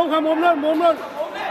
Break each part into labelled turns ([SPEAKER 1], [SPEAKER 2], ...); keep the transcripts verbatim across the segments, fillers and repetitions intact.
[SPEAKER 1] งเข้ามุมนั่นมุมนั่น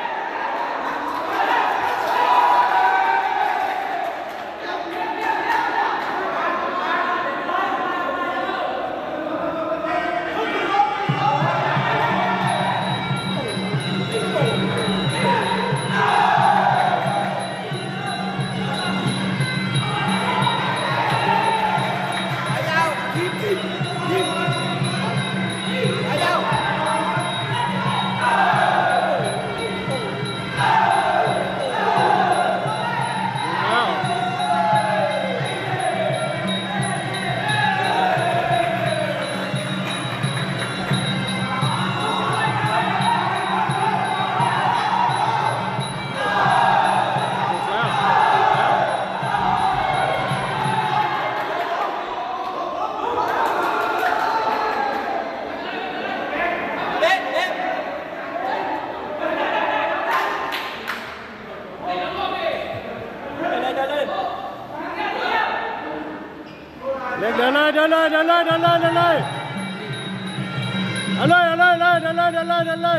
[SPEAKER 1] เล็กเดินเลยเดินเลยเดินเลยเดินเลยเดินเลยเอาเลยเอาเลยเลยเดินเลยเดินเลยเดินเลย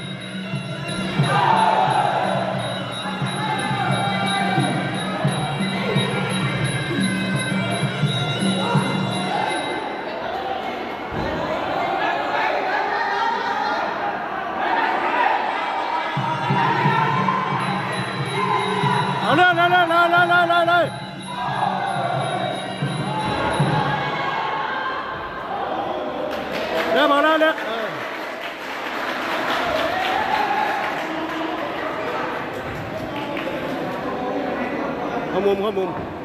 [SPEAKER 1] เอาเลยเลยเลยเลยเลยเลยเลยเร็วมาแล้วเร็วเข้ามุมเข้ามุม